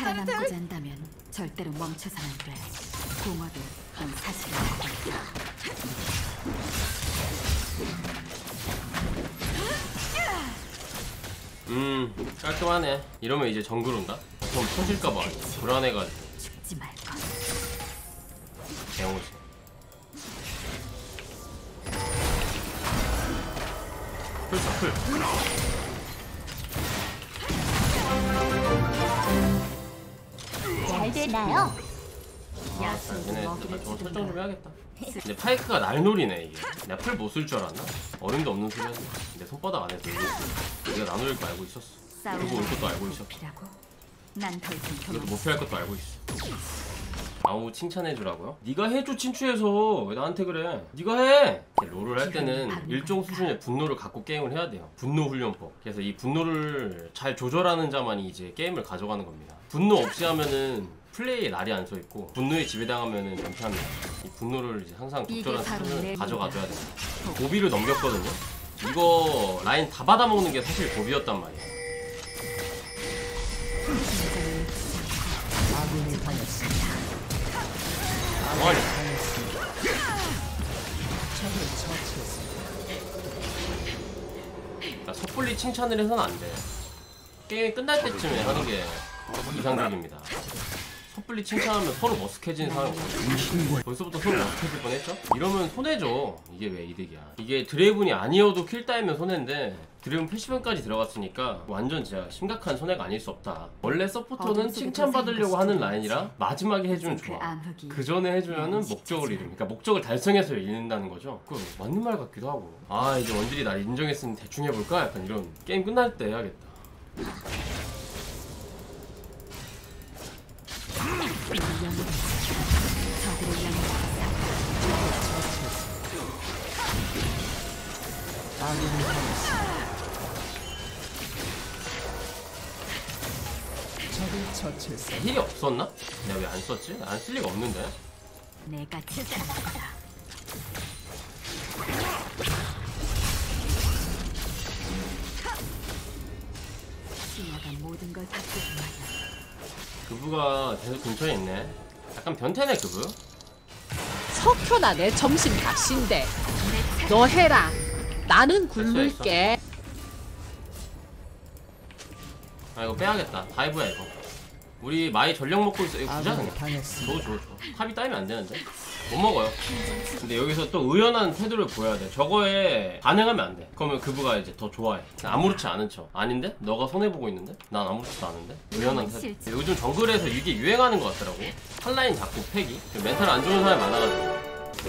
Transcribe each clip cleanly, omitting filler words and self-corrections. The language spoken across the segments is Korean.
살아남고자 한다면 절대로 멈춰서는 안 돼. 공허도 넌 사실을 알고 있다. 깔끔하네. 이러면 이제 정글 온다? 그럼 터질까봐 불안해가지고 죽지 말걸. 대형오지. 풀 풀. 잘 되나요? 얘네 저거 설정 좀 해야겠다. 근데 파이크가 날 노리네 이게. 내가 풀 못 쓸 줄 알았나? 어림도 없는 소리였네. 내 손바닥 안에 들고 있어. 네가 나 노릴 거 알고 있었어. 그리고 올 것도 알고 있어. 난더 이상 이것도 못 피할 것도 알고 있어. 아우 칭찬해주라고요? 네가 해줘 친추해서 왜 나한테 그래? 네가 해! 롤을 할 때는 일정 수준의 분노를 갖고 게임을 해야 돼요. 분노 훈련법. 그래서 이 분노를 잘 조절하는 자만이 이제 게임을 가져가는 겁니다. 분노 없이 하면은 플레이에 날이 안 서있고 분노에 지배당하면은 연패합니다. 이 분노를 이제 항상 적절한 수준을 가져가줘야 됩니다. 고비를 넘겼거든요? 이거 라인 다 받아먹는 게 사실 고비였단 말이에요. 아군이 당했습니다. 아니 적을 처치했습니다. 그러니까 섣불리 칭찬을 해서는 안 돼. 게임이 끝날 때쯤에 하는 게 이상적입니다. 섣불리 칭찬하면 서로 머쓱해지는 상황이고 벌써부터 서로 머쓱해질 뻔했죠? 이러면 손해죠. 이게 왜 이득이야. 이게 드래곤이 아니어도 킬 따이면 손해인데 드래곤 패시븐까지 들어갔으니까 완전 진짜 심각한 손해가 아닐 수 없다. 원래 서포터는 칭찬받으려고 하는 라인이라 마지막에 해주면 좋아. 그 전에 해주면은 목적을 잃음. 그러니까 목적을 달성해서 잃는다는 거죠. 그 맞는 말 같기도 하고. 아 이제 원딜이 날 인정했으니 대충 해볼까? 약간 이런 게임 끝날 때 해야겠다. 아군이 당했습니다. 적을 처치했습니다. 힐이 없었나? 내가 왜 안 썼지? 안 쓸 리가 없는데. 내가 지켜낼 거다. 신야가 모든 걸 바꾸고 말이야. 그부가 계속 근처에 있네. 약간 변태네 그부. 석현아 내 점심 값인데 너 해라. 나는 굶을게. 아 이거 빼야겠다. 다이브야 이거. 우리 마이 전력 먹고 있어. 이거 부자 그냥. 당했습니다. 줘. 탑이 따이면 안 되는데. 못 먹어요. 근데 여기서 또 의연한 태도를 보여야 돼. 저거에 반응하면 안 돼. 그러면 그부가 이제 더 좋아해. 아무렇지 않은 척. 아닌데? 너가 손해보고 있는데? 난 아무렇지도 않은데? 의연한 태도. 요즘 정글에서 이게 유행하는 것 같더라고. 한라인 잡고 패기. 멘탈 안 좋은 사람이 많아가지고.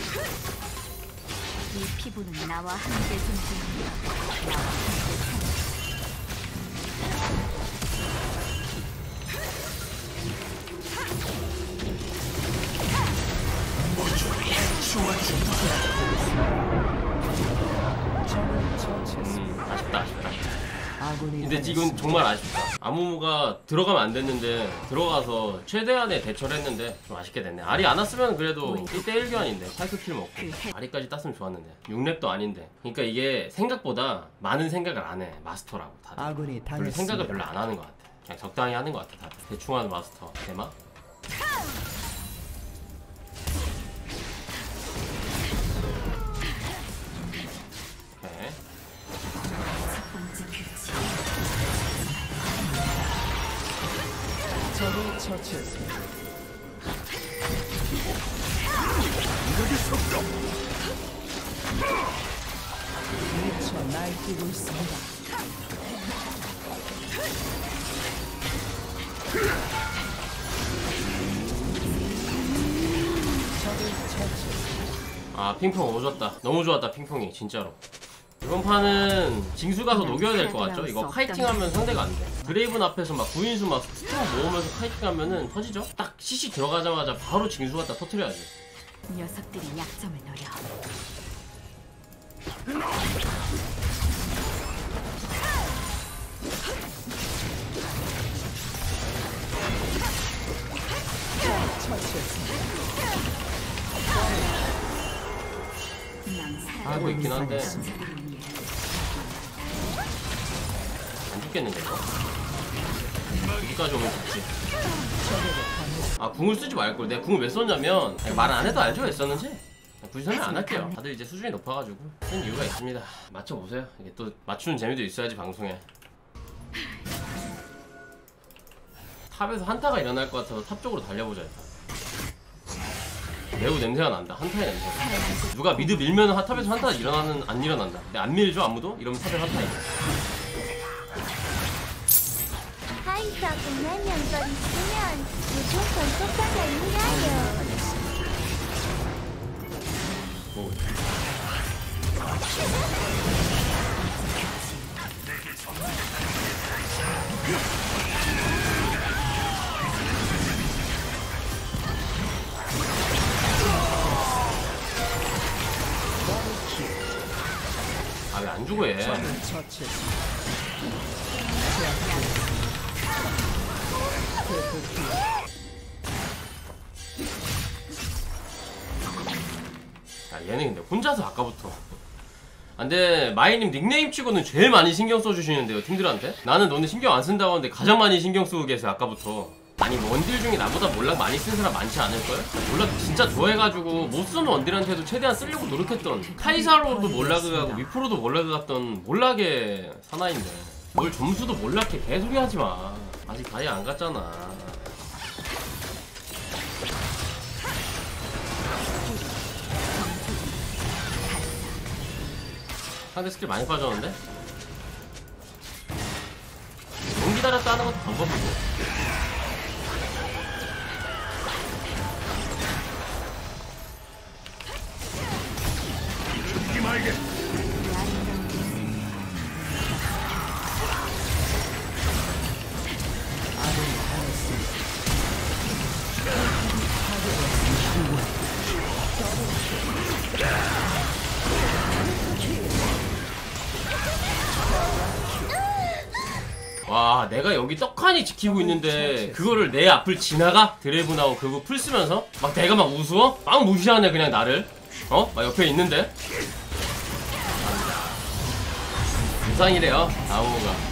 이 피부는 나와 함께 존재한다. 나와 함께 산 적을 처치했습니다. 아쉽다. 아군이 근데 지금 당했습니다. 정말 아쉽다. 아무무가 들어가면 안 됐는데 들어가서 최대한의 대처를 했는데 좀 아쉽게 됐네. 알이 안 왔으면 그래도 1대1 교환인데 8킬 먹고 알이까지 땄으면 좋았는데 6렙도 아닌데. 그러니까 이게 생각보다 많은 생각을 안 해. 마스터라고 다들. 아군이 별로 생각을 당했습니다. 별로 안 하는 것 같아. 그냥 적당히 하는 것 같아 다들. 대충 하는 마스터. 대마? 오케이. 첫 번째 규칙. 적을 처치했습니다. 미쳐 날뛰고 있습니다. 적을 처치했습니다. 아 핑퐁 오졌다. 너무 좋았다 핑퐁이 진짜로. 이번 판은 징수 가서 녹여야 될 것 같죠? 이거 카이팅하면 상대가 안 돼. 그레이븐 앞에서 막 구인수 막 스톤 모으면서 카이팅하면은 터지죠? 딱 CC 들어가자마자 바로 징수 갖다 터트려야지. 녀석들이 약점을 노려. 처치했습니다. 하고 있긴 한데 안 죽겠는데 이거? 여기까지 오면 죽지. 아 궁을 쓰지 말걸. 내가 궁을 왜 썼냐면 말 안 해도 알죠 왜 썼는지. 굳이 설명 안 할게요. 다들 이제 수준이 높아가지고 그런 이유가 있습니다. 맞춰보세요. 이게 또 맞추는 재미도 있어야지 방송에. 탑에서 한타가 일어날 것 같아서 탑 쪽으로 달려보자 일단. 매우 냄새가 난다. 한타의 냄새가. 누가 미드 밀면 탑에서 한타가 안 일어난다. 근데 안 밀죠 아무도? 이러면 탑에 한타 있어. 하이사 공연 연설 있으면 무조건 똑같이 일하려. 뭐. 아 왜 안 죽어 얘. 적을 처치했습니다. 야 얘는 근데 혼자서 아까부터. 아, 근데 마이님 닉네임 치고는 제일 많이 신경 써주시는데요 팀들한테. 나는 너네 신경 안 쓴다고 하는데 가장 많이 신경 쓰고 계세요 아까부터. 아니 뭐 원딜 중에 나보다 몰락 많이 쓴 사람 많지 않을걸? 몰락 진짜 좋아해가지고 못 쓰는 원딜한테도 최대한 쓰려고 노력했던, 카이사로도 몰락을 가고 미프로도 몰락을 갔던 몰락의 사나이인데 뭘 점수도 몰락해 개소리 하지마. 아직 다이 안 갔잖아. 상대 스킬 많이 빠졌는데? 너무 기다렸다 하는 것도 방법이고. 와 내가 여기 떡하니 지키고 있는데 그거를 내 앞을 지나가? 드래곤하고 그거 풀 쓰면서? 막 내가 막 우스워? 막 무시하네 그냥 나를. 어? 막 옆에 있는데? 부상이래요 아우가.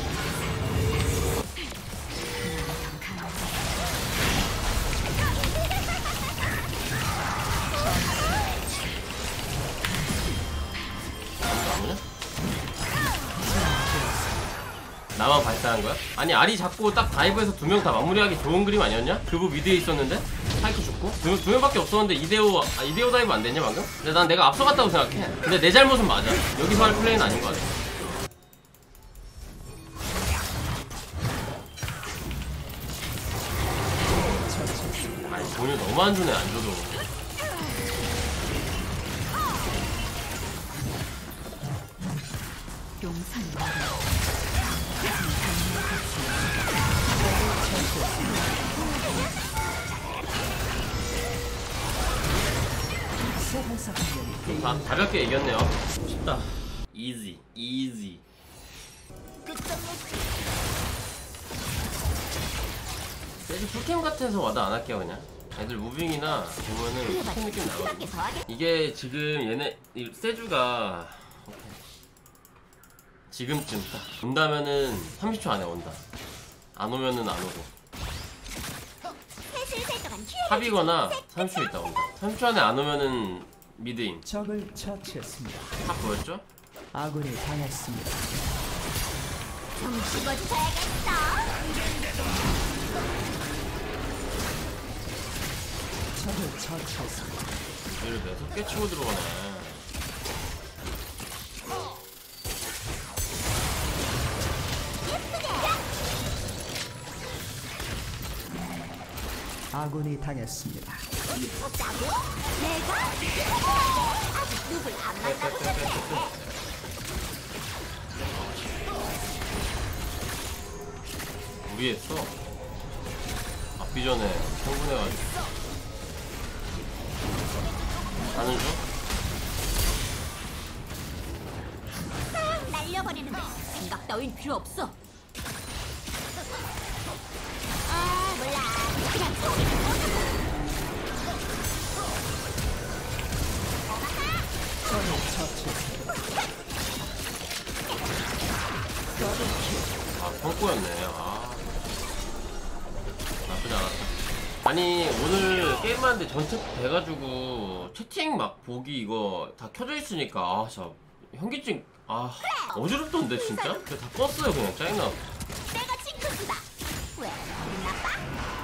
나만 발사한 거야? 아니 아리 잡고 딱 다이브에서 두 명 다 마무리하기 좋은 그림 아니었냐? 그부 미드에 있었는데? 파이크 죽고? 두 명밖에 없었는데 2대5 다이브 안 됐냐 방금? 근데 난 내가 앞서갔다고 생각해. 근데 내 잘못은 맞아. 여기서 할 플레이는 아닌 거 같아. 아니 돈을 너무 안 주네 안 줘도. 용산 다 가볍게 이겼네요. 쉽다. 이지 이지. 애들 풀캠 같아서 와다 안 할게요 그냥. 애들 무빙이나 보면은 풀캠 느낌 나거든. 이게 지금 얘네 세주가 지금쯤 딱 온다면은 30초 안에 온다. 안 오면은 안 오고. 탑이거나 30초 있다 온다. 30초 안에 안 오면은 미드임. 적을 처치했습니다. 탑 보였죠? 아군이 당했습니다. 좀 집어주셔야겠어. 적을 처치했습니다. 얘를 6개 치고 들어가네. 아군이 당했습니다. 없다고? 내가? 아직 누굴 안 만나고 싶네. 무리했어. 앞비 전에 흥분해가지고. 가는 중? 싹 날려버리는데 생각 따윈 필요 없어. 아 몰라. 그냥 적을 처치했습니다. 아, 펑코였네. 아. 나쁘지 않았다. 아니 오늘 게임하는데 전체 돼가지고 채팅 막 보기 이거 다 켜져 있으니까 아 진짜 현기증 어지럽던데 진짜? 그냥 다 껐어요 그냥 짜증나. 내가 징크스다. 왜? 기분 나빠?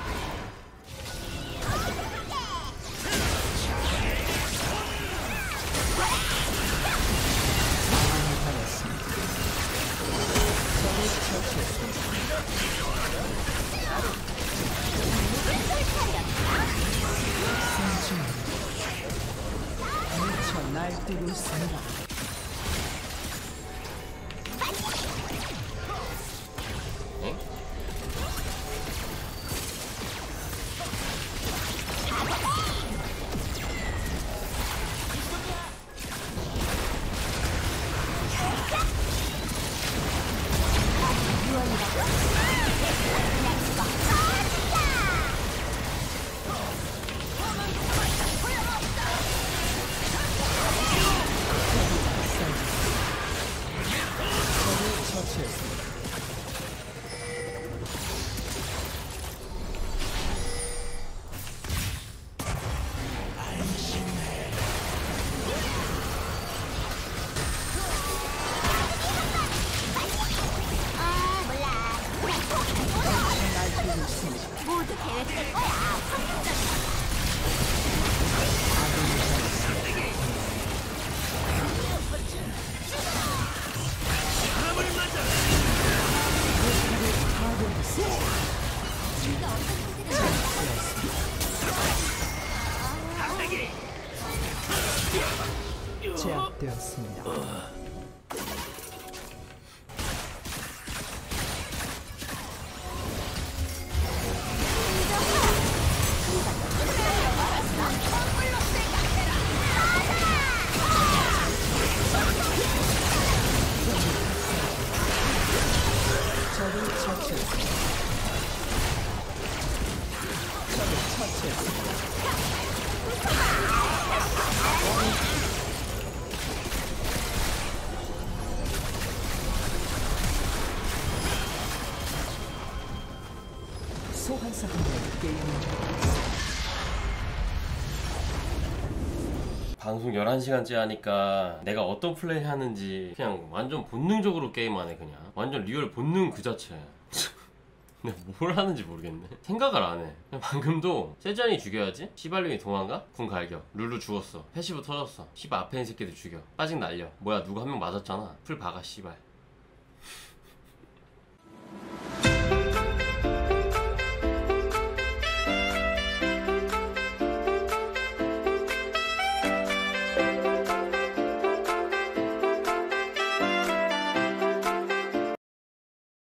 미쳐 날뛰고 있습니다. 응? 처치했습니다. 몰라. 날뛰고 있습니다. 모두 계획된 거야. 제압되었습니다. 적을 처치했습니다. 적을 처치했습니다. 소환사분의 게임을 방송 11시간째 하니까 내가 어떤 플레이 하는지 그냥 완전 본능적으로 게임하네. 그냥 완전 리얼 본능 그 자체. 내가 뭘 하는지 모르겠네. 생각을 안 해. 그냥 방금도 세전이 죽여야지. 시발룡이 도망가? 궁 갈겨. 룰루 죽었어. 패시브 터졌어. 시발 앞에 있는 새끼들 죽여. 빠직 날려. 뭐야 누가 한 명 맞았잖아. 풀 박아 씨발.